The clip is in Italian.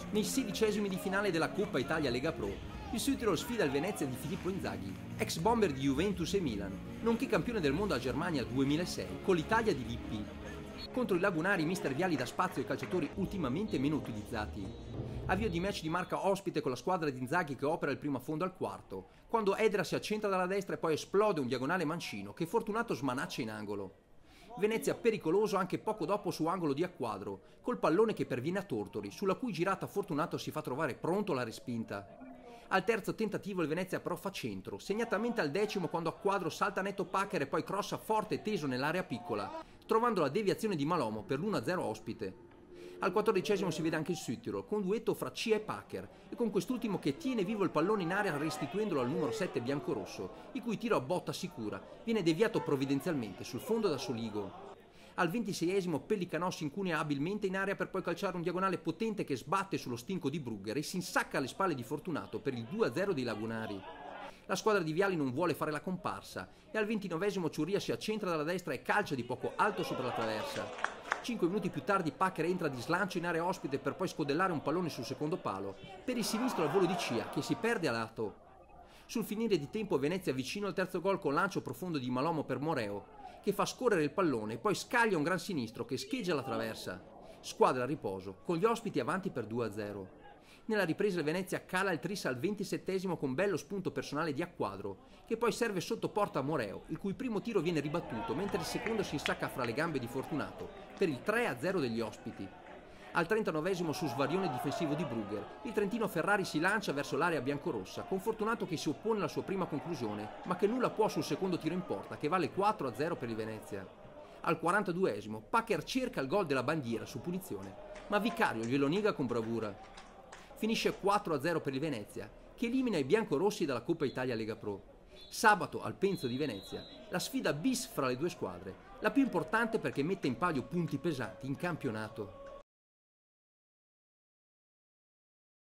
Nei 16esimi di finale della Coppa Italia Lega Pro, il Südtirol sfida il Venezia di Filippo Inzaghi, ex bomber di Juventus e Milan, nonché campione del mondo a Germania 2006, con l'Italia di Lippi. Contro i lagunari mister Vialli dà spazio ai calciatori ultimamente meno utilizzati. Avvio di match di marca ospite con la squadra di Inzaghi che opera il primo affondo al quarto, quando Edra si accentra dalla destra e poi esplode un diagonale mancino che Fortunato smanaccia in angolo. Venezia pericoloso anche poco dopo su angolo di Acquadro, col pallone che perviene a Tortori, sulla cui girata Fortunato si fa trovare pronto alla respinta. Al terzo tentativo il Venezia però fa centro, segnatamente al 10° quando Acquadro salta netto Packer e poi crossa forte e teso nell'area piccola, trovando la deviazione di Malomo per l'1-0 ospite. Al 14° si vede anche il Südtirol, con un duetto fra Cia e Packer, e con quest'ultimo che tiene vivo il pallone in area restituendolo al numero 7 biancorosso, il cui tiro a botta sicura viene deviato provvidenzialmente sul fondo da Soligo. Al 26° Pellicanò si incunia abilmente in area per poi calciare un diagonale potente che sbatte sullo stinco di Brugger e si insacca alle spalle di Fortunato per il 2-0 dei lagunari. La squadra di Vialli non vuole fare la comparsa e al 29° Ciurria si accentra dalla destra e calcia di poco alto sopra la traversa. 5 minuti più tardi Packer entra di slancio in area ospite per poi scodellare un pallone sul secondo palo, per il sinistro al volo di Cia che si perde a lato. Sul finire di tempo Venezia vicino al terzo gol con lancio profondo di Malomo per Moreo, che fa scorrere il pallone e poi scaglia un gran sinistro che scheggia la traversa. Squadra a riposo, con gli ospiti avanti per 2-0. Nella ripresa il Venezia cala il tris al 27° con bello spunto personale di Acquadro, che poi serve sotto porta a Moreo, il cui primo tiro viene ribattuto, mentre il secondo si insacca fra le gambe di Fortunato, per il 3-0 degli ospiti. Al 39° su svarione difensivo di Brugger, il trentino Ferrari si lancia verso l'area biancorossa, con Fortunato che si oppone alla sua prima conclusione, ma che nulla può sul secondo tiro in porta, che vale 4-0 per il Venezia. Al 42° Packer cerca il gol della bandiera su punizione, ma Vicario glielo nega con bravura. Finisce 4-0 per il Venezia, che elimina i biancorossi dalla Coppa Italia Lega Pro. Sabato al Penzo di Venezia, la sfida bis fra le due squadre, la più importante perché mette in palio punti pesanti in campionato.